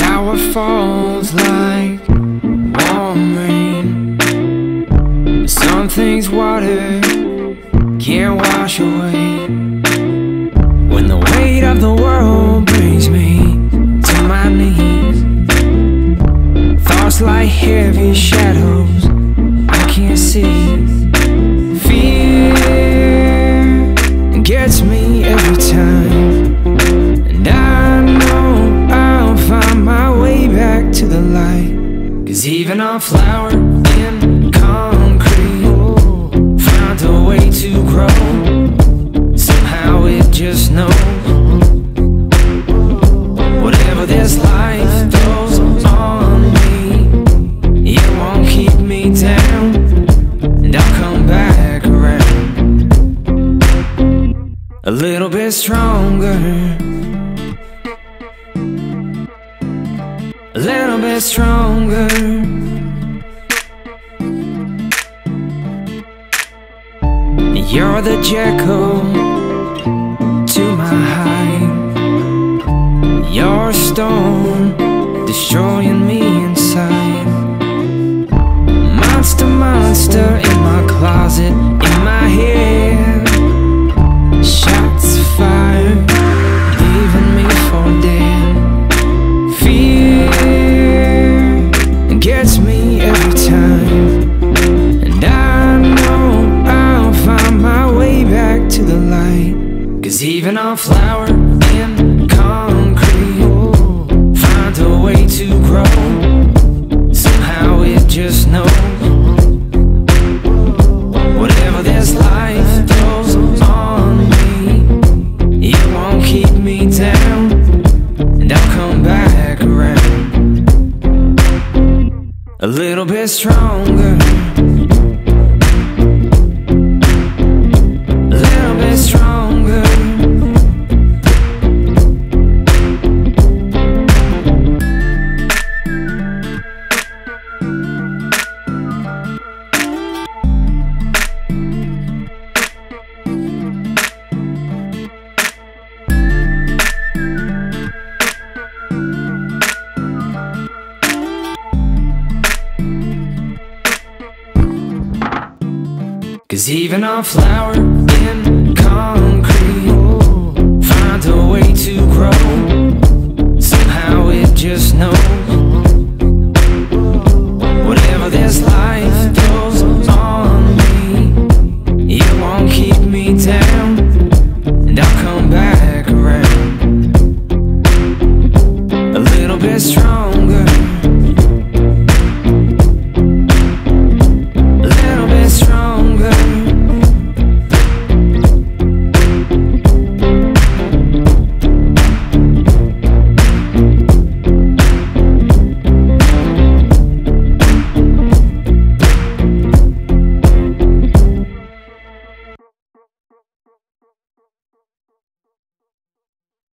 shower falls like warm rain. Some things water can't wash away. When the weight of the world brings me to my knees, thoughts like heavy shadows I can't see. Fear gets me every time, and I know I'll find my way back to the light. 'Cause even a flower in concrete found a way to grow. Somehow it just knows whatever this life throws on me, it won't keep me down, and I'll come back around a little bit stronger, a little bit stronger. You're the Jekyll to my Hyde. You're a storm destroying me inside. Monster, monster in my closet, in my head. Shots fired, leaving me for dead. Fear gets me every time, and I know I'll find my way back to the light. 'Cause even a flower in concrete finds a way to grow. Somehow it just knows whatever this life throws on me, it won't keep me down, and I'll come back around a little bit stronger, a little bit stronger. Cause even a flower in concrete finds a way to grow. Somehow it just knows